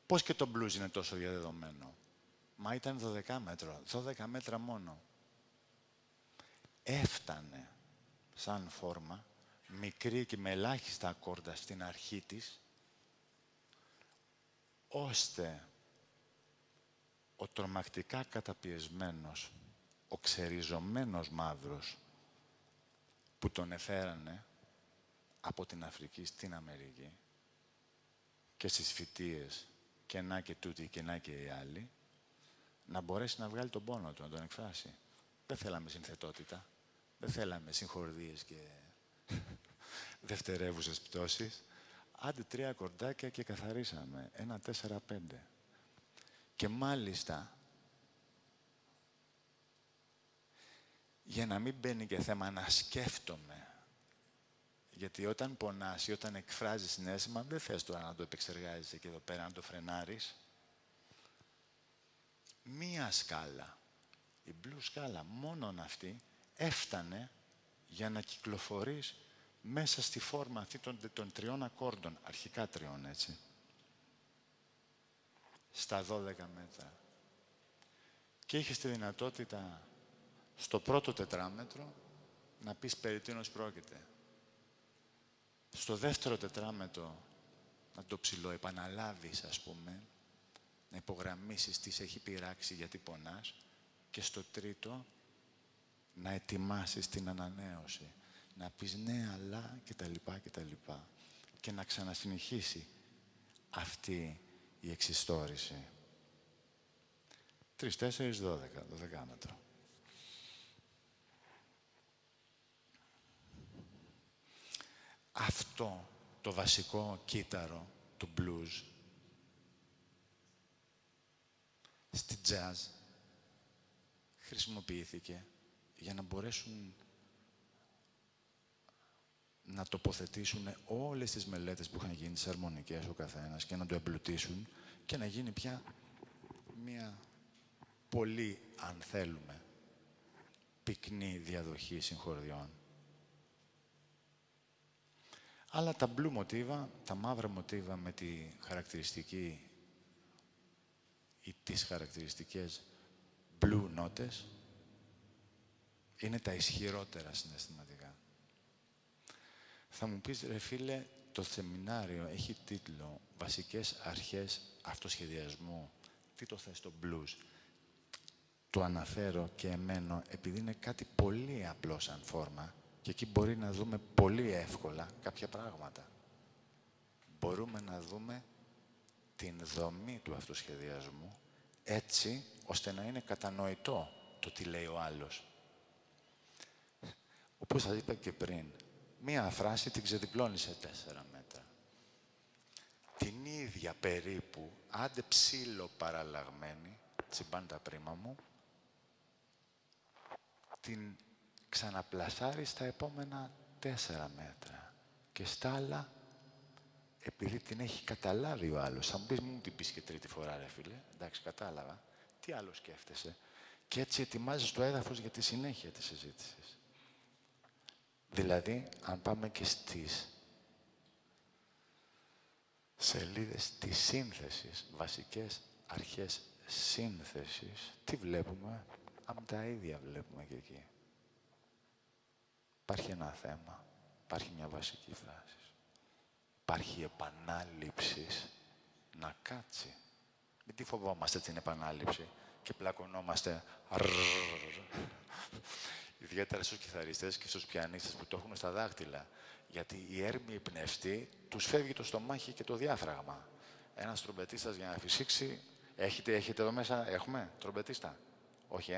Πώς και το blues είναι τόσο διαδεδομένο? Μα ήταν 12 μέτρο, 12 μέτρα μόνο. Έφτανε σαν φόρμα, μικρή και με ελάχιστα ακόρντα στην αρχή της, ώστε ο τρομακτικά καταπιεσμένος, ο ξεριζωμένος μαύρος που τον εφέρανε από την Αφρική στην Αμερική και στις φυτείες και να και τούτοι και να και οι άλλοι, να μπορέσει να βγάλει τον πόνο του, να τον εκφράσει. Δεν θέλαμε συνθετότητα, δεν θέλαμε συγχορδίες και δευτερεύουσες πτώσεις. Άντε 3 ακορντάκια και καθαρίσαμε. 1, 4, 5. Και μάλιστα, για να μην μπαίνει και θέμα να σκέφτομαι, γιατί όταν πονάς ή όταν εκφράζεις συναίσθημα, δεν θες τώρα να το επεξεργάζεσαι και εδώ πέρα να το φρενάρεις. Μία σκάλα, η blues σκάλα, μόνον αυτή, έφτανε για να κυκλοφορείς μέσα στη φόρμα αυτή των 3 ακόρντων, αρχικά 3, έτσι, στα 12 μέτρα. Και είχες τη δυνατότητα στο πρώτο τετράμετρο να πεις περί τίνος πρόκειται. Στο δεύτερο τετράμετρο να το ψιλοεπαναλάβεις, ας πούμε, να υπογραμμίσεις τι σε έχει πειράξει, γιατί πονάς, και στο τρίτο να ετοιμάσεις την ανανέωση. Να πεις ναι, αλλά κτλ. Και να ξανασυνεχίσει αυτή η εξιστόρηση. 3, 4, 12, 12 μέτρο. Αυτό το βασικό κύτταρο του blues στη jazz χρησιμοποιήθηκε για να μπορέσουν να τοποθετήσουν όλες τις μελέτες που είχαν γίνει στις αρμονικές ο καθένας και να το εμπλουτίσουν και να γίνει πια μια πολύ, αν θέλουμε, πυκνή διαδοχή συγχωριών. Αλλά τα blue μοτίβα, τα μαύρα μοτίβα με τη χαρακτηριστική ή τις χαρακτηριστικές blue νότες είναι τα ισχυρότερα συναισθηματικά. Θα μου πεις, ρε φίλε, το σεμινάριο έχει τίτλο «Βασικές αρχές αυτοσχεδιασμού». Τι το θες το blues? Το αναφέρω και εμένω επειδή είναι κάτι πολύ απλό σαν φόρμα και εκεί μπορεί να δούμε πολύ εύκολα κάποια πράγματα. Μπορούμε να δούμε την δομή του αυτοσχεδιασμού έτσι ώστε να είναι κατανοητό το τι λέει ο άλλος. Όπως σας είπα και πριν, μία φράση την ξεδιπλώνει σε 4 μέτρα. Την ίδια περίπου, άντε ψήλο παραλλαγμένη, τσιμπάν τα πρίμα μου, την ξαναπλασάρει στα επόμενα 4 μέτρα. Και στα άλλα, επειδή την έχει καταλάβει ο άλλος, θα μου πεις, μου την πεις και τρίτη φορά, ρε φίλε, εντάξει, κατάλαβα, τι άλλο σκέφτεσαι. Και έτσι ετοιμάζεις το έδαφος για τη συνέχεια της συζήτησης. Δηλαδή, αν πάμε και στις σελίδες της σύνθεσης, βασικές αρχές σύνθεσης, τι βλέπουμε? Τα ίδια βλέπουμε και εκεί. Υπάρχει ένα θέμα, υπάρχει μια βασική φράση. Υπάρχει επανάληψη να κάτσει. Μην τη φοβόμαστε την επανάληψη και πλακωνόμαστε. Ιδιαίτερα στους κιθαριστές και στους πιανίστες που το έχουν στα δάχτυλα. Γιατί η έρμη πνευστή τους φεύγει το στομάχι και το διάφραγμα. Ένας τρομπετίστας για να φυσήξει... Έχετε εδώ μέσα, έχουμε τρομπετίστα? Όχι,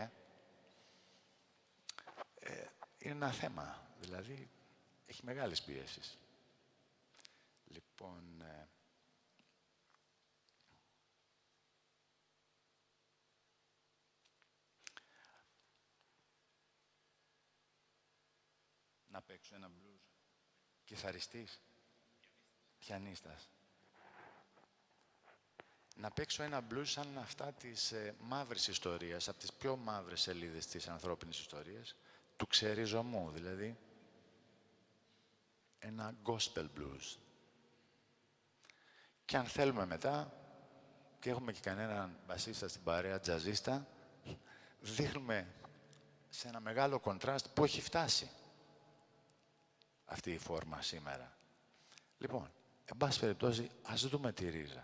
είναι ένα θέμα, δηλαδή έχει μεγάλες πιέσεις. Λοιπόν, να παίξω ένα blues. Κιθαριστής, πιανίστας. Να παίξω ένα blues σαν αυτά της μαύρης ιστορίας, από τις πιο μαύρες σελίδες της ανθρώπινης ιστορίας, του ξεριζωμού, δηλαδή ένα gospel blues. Και αν θέλουμε μετά, και έχουμε και κανέναν μπασίστα στην παρέα, τζαζίστα, δείχνουμε σε ένα μεγάλο κοντράστ που έχει φτάσει αυτή η φόρμα σήμερα. Λοιπόν, εν πάση περιπτώσει, ας δούμε τη ρίζα.